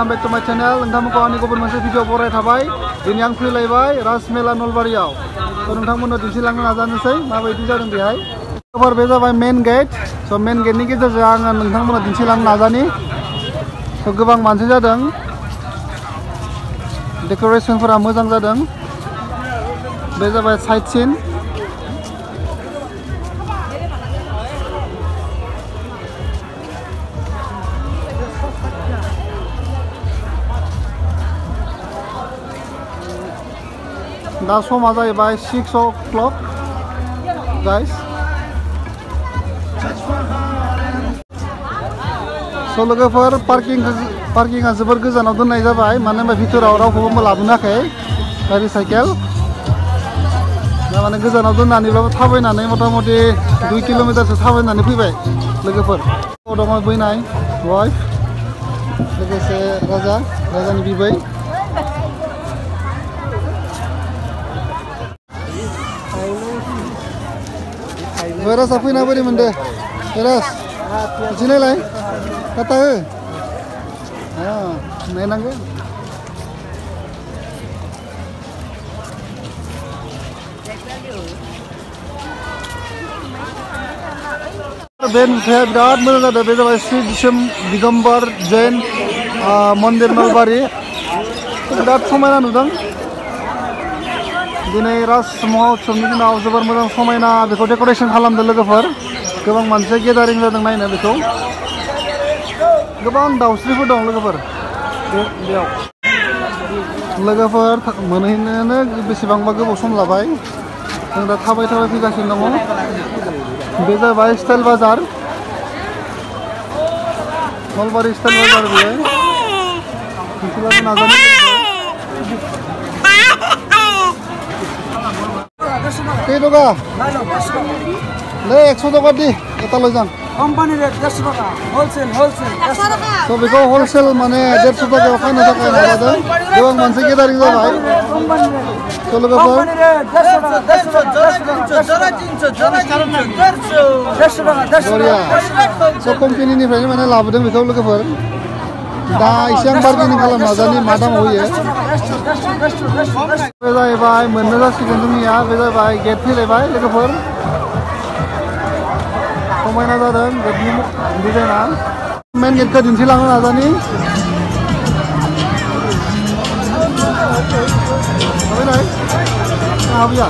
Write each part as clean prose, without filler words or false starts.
welcome back to my channel. नोंथांमोनखौ आंनि गुबुन मोनसे भिडिअ बराय थाबाय। दिनै आं फैलायबाय राजमेला नलबारियाव। नोंथांमोननो दिन्थिलांनो नाजानोसै माबायदि जादों बेहाय। बे जाबाय मेन गेट। स' मेन गेटनि गेजेरजों आङो नोंथांमोननो दिन्थिलांनो नाजानि। स' गोबां मानसि जादों। डेक'रेसनफोरा मोजां जादों। बे जाबाय साइड सिन। दा समा जाहैबाय 6 o'clock गाइस। स' लोगोफोर पार्किंआ जोबोर गोजानाव दोननाय जाबाय मानो होनबा भितराव रावखौबो लाबोनो हायाखै गारि साइकेल। माने गोजानाव दोननानैब्लाबो थाबायनानै मथा मथि 2 किल'मिटारसो थाबायनानै फैबाय लोगोफोर। दङ बैनाय वाइफ लोगोसे राजानि बिबै। Beras apa ini apa nih mende? Beras. Sini lah. Kata he. Ah, menang ke? Ben saya berat mana ada beda Sri Digambar Jain Mandir Nalbari. Berat समायना नुदों। दिनै राज महोत्सवनि दिनाव जोबोर मोजां समायना बेखौ डेक'रेसन खालामदों लोगोफोर। गोबां मानसि गेदारिं जादों नायनो बेखौ। गोबां दाउस्रिफोर दं लोगोफोर बेयाव। लोगोफोर मोनहैनोनो बेसेबांबा गोबाव सम लाबाय। जों दा थाबाय फैगासिनो दङ। बे जाबाय स्टाइल बाजार। नलबारि स्टाइल बाजार बेयो। दिन्थिलांनो नाजानाय Kaya ka? Le, 100 taka di. Ito lang dyan. Company rate 150 taka. Wholesale. So, because wholesale mane 150 taka okay na taka na ba doon? Gawang mansi kita rin ba? Company rate. So, look po. Company rate 100 So, company ni friend mane laban din bitaw look po. Da isyang bargaining kalam nazani madam hoye. Beda bay menna sigon dunia beda bay get phile bay lekapur. Komaina dadan gedni didena. Men get ka dinsilang nazani. Abi nai. Abiya.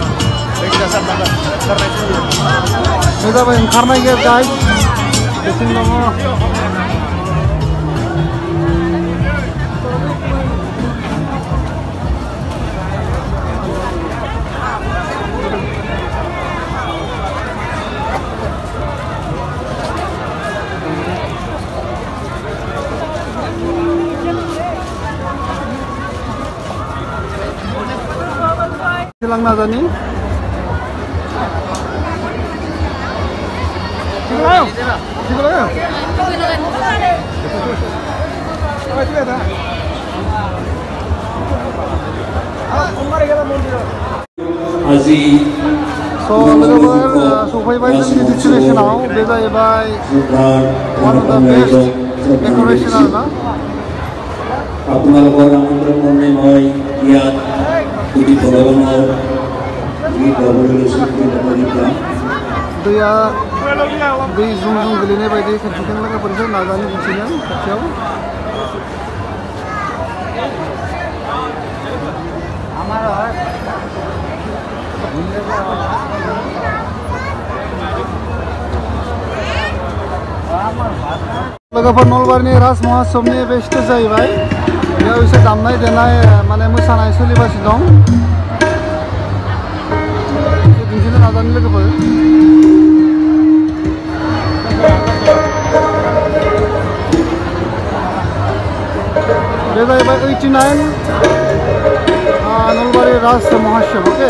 Beda bay karna get guys. Desin logo. Silang nazani. Sigulayo. So, look so by the destination now, by one of the best decoration na. Apnal orang untuk menemui lihat di bawah di revolusi kita. Dia zoom gelini by the kerjaan lagi pergi nazani di sini kacau. लोगोफोर नलबारिनि राज महोत्सवनि बे stage जाहैबाय। बेयाव एसे दामनाय देनाय माने मोसानाय सोलिगासिनो दं। दिन्थिनो नाजानि लोगोफोर। बे जाहैबाय 89 नलबारि राज महोत्सव ओके।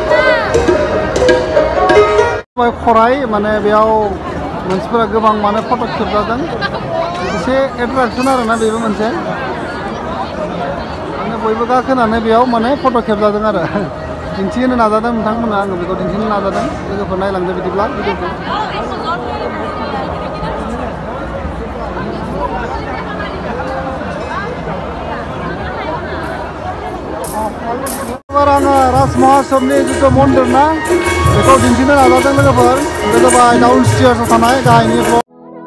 खराय माने बेयाव मानसिफोरा गोबां माने फट' खेबजादों। एसे एट्राक्सन आरोना बेबो मोनसे माने बयबो गाखोनानै बेयाव माने फट' खेबजादों आरो दिन्थिनो नाजादों नोंथांमोना आङो बेखौ दिन्थिनो नाजादों लोगोफोर नायलांदो बिदिब्ला भिडिअखौ। एबार आङो राज महासबनि जिथु मन्दिर ना बेखौ दिन्थिनो नाजादों लोगोफोर बे जाबाय डाउन स्टेयार्सआव थानाय गाहायनि फ्ल'र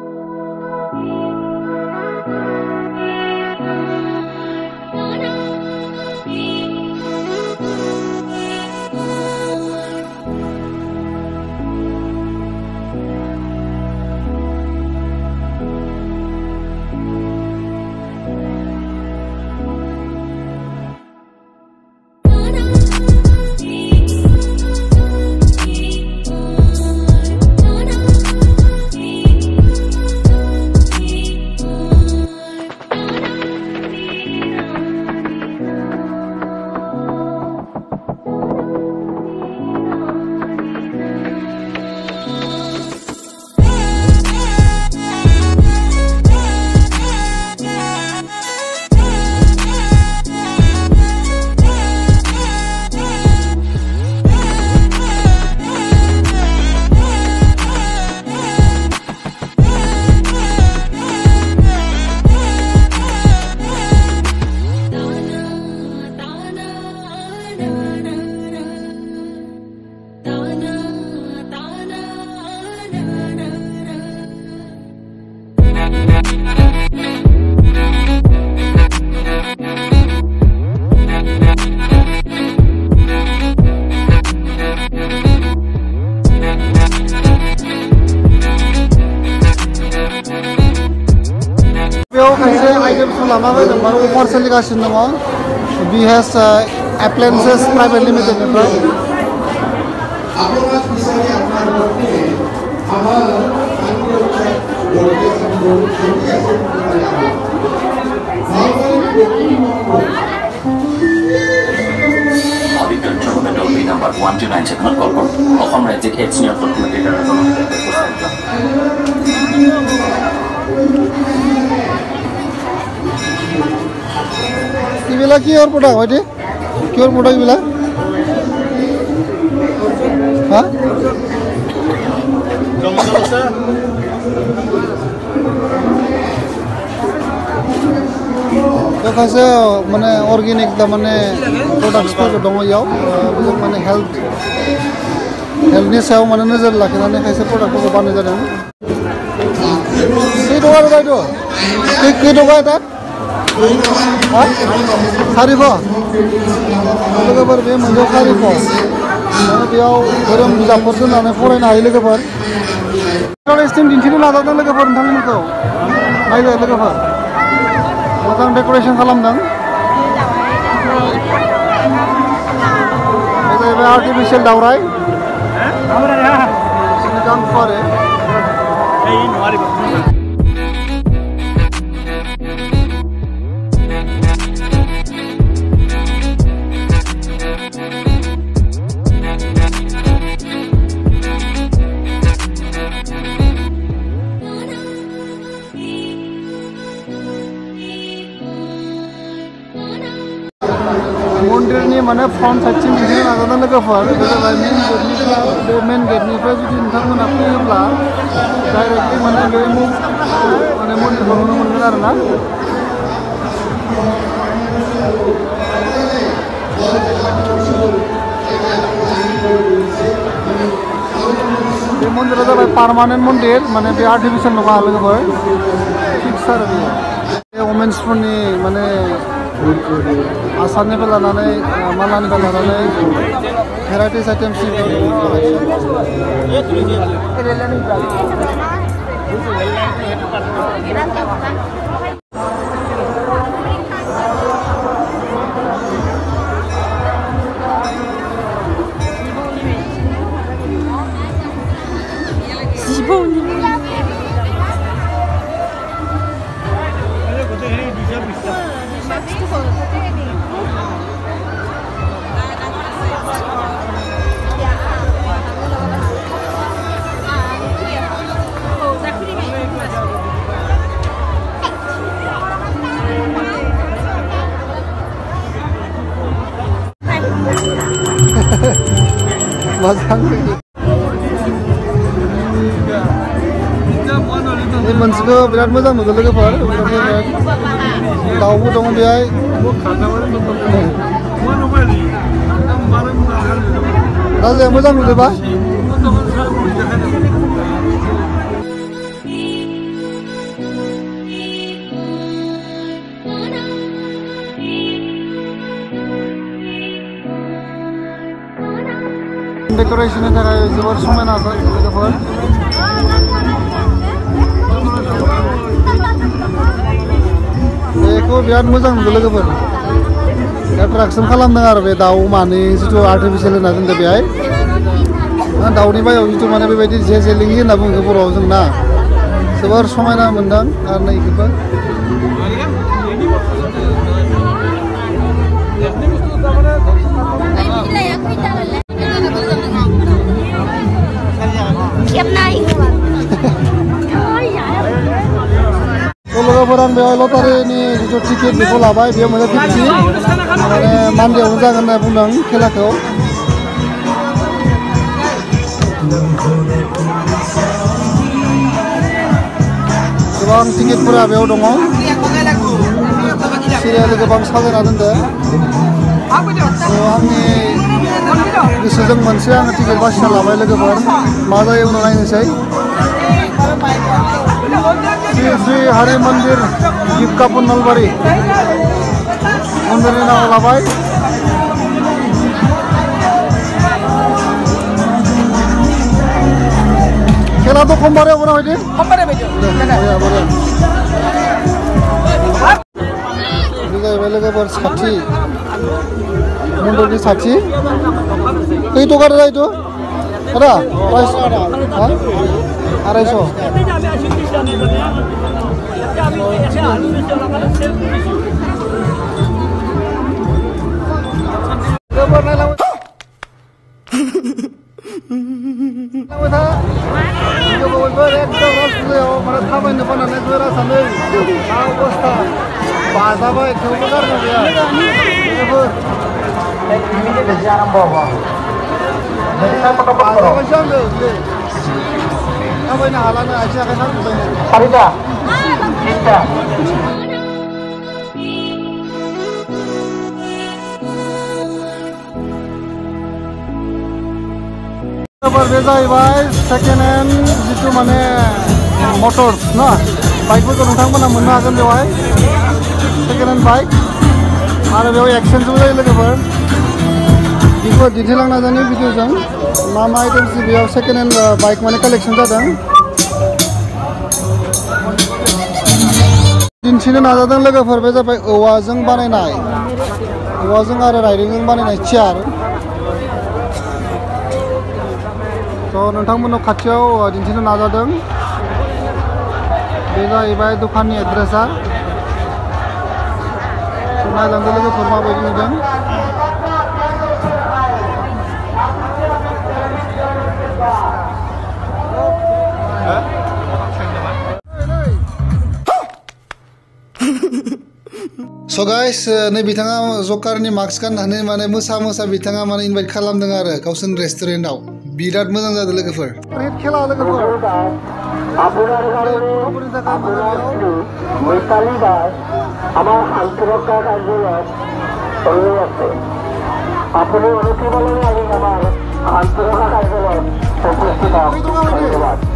अफार सोलिगासिनो दङ बिहेस एप्लायेन्सेस प्राइभेट लिमिटेडनिफ्राय number 1297 call for অসম ৰাজ্যিক এডছ নিয়ন্ত্ৰণ কমিটিৰ দ্বাৰা এইবিলাক কিহৰ প্ৰডাক্ট হয় কিহৰ প্ৰডাক্ট এইবিলাক হা खायसे माने अर्गेनिक तारमाने प्रडाक्ट्सफोर दङ इयाव बेजों माने हेल्थनि सायाव माने नोजोर लाखिनानै खायसे प्रडाक्टफोरखौ बानायनाय जादों खै दङ आरो बायद' खै दङ दा हा 400 लोगोफोर बे मोनसेयाव 400 माने बेयाव धोरोम बिजाबफोर दोननानै फरायनो हायो लोगोफोर स्टिम दिन्थिनो नाजादों लोगोफोर नोंथांमोनखौ नायदो लोगोफोर मोजां डेक'रेशन खालामदों बे जाहैबाय आर्टिफिशियेल दावराय गां फुवारो मन्दिरनि माने फ्रन्ट साइडसिम दिन्थिनो नाजादों लोगोफोर बे जाबाय मेन गेटनिफ्राय जुदि नोंथांमोना फैयोब्ला डाइरेक्टलि माने बे माने मन्दिरखौ नुनो मोनगोन आरोना बे मन्दिरा जाबाय पार्मानेन्ट मन्दिर माने बे आर्टिफिशियेल नङा लोगोफोर फिक्स आरो बेयो वमेन्सफोरनि माने आसारनिफ्राय लानानै मालानिफ्राय लानानै भेराइटिस आइटेम्स मोनसेखौ बिराद मोजां नुदों लोगोफोर दाउबो दङ बेहाय जायगाया मोजां नुदोंबा डेकोरेशननि थाखाय जोबोर समायना लोगोफोर बेखौ बिराद मोजां नुदों लोगोफोर एट्राक्सन खालामदों आरो बे दाउ मानै जिथु आर्टिफिशियेल होनना दोनदों बेहाय दाउनि बायाव जिथु माने बेबायदि जे जेलिंगि होनना बुङो बर'आव जों ना जोबोर समायना मोनदों आरो नै बेखौ लोगोफोर आं बेवहाय लटारिनि जिथु टिकेट बेखौ लाबाय बेयाव मोनसे 50 माने मान्डेआवनो जागोन होनना बुंदों खेलाखौ गोबां टिकेटफोरा बेयाव दङ सिरियालि गोबां साजायना दोनदों आंनि गोसोजों मोनसे आङो टिकेट बासिना लाबाय लोगोफोर मा जायो उनाव नायनोसै श्री श्री हरि मंदिर गिफ्टकापुर नलबारि मन्दिरनि नामाव लाबाय खेलाथ' खमबारे हबना बायदि जाहैबाय लोगोफोर साथि मन्दिरनि साथि खै टका जायोथ' आदा प्राइस आरायस' थाबायनो फैनानै गोरा सानै अबस्था बाजाबाय थेवबो गारनो गैया बाजाबायसो आङो थाबायनो हालानो आथिं आखाइ साजोब्बाय बे जाहैबाय सेकेन्ड हेन्ड जिथु माने मटर्स ना बाइकफोरखौ नोंथांमोना मोननो हागोन बेवहाय सेकेन्ड हेन्ड बाइक आरो बेयाव एक्सचेन्जबो जायो लोगोफोर बेखौ दिन्थिलांनो नाजानि भिडिअजों मा मा आइटेम्स बेयाव सेकेन्ड हेन्ड बाइक माने कालेक्सन जादों दिन्थिनो नाजादों लोगोफोर बे जाबाय औवाजों बानायनाय औवाजों आरो राइदिंजों बानायनाय चेयार थ' नोंथांमोननाव खाथियाव दिन्थिनो नाजादों बे जाहैबाय दखाननि एड्रेसा नायलांदो लोगोफोर माबायदि नुदों स' गाइस नै बिथाङा जकारनि मास्क गाननानै माने मोसा मोसा बिथाङा माने इनभाइट खालामदों आरो गावसोरनि रेस्टुरेन्टआव बिराद मोजां जादों लोगोफोर खेला लोगोफोर আপুনি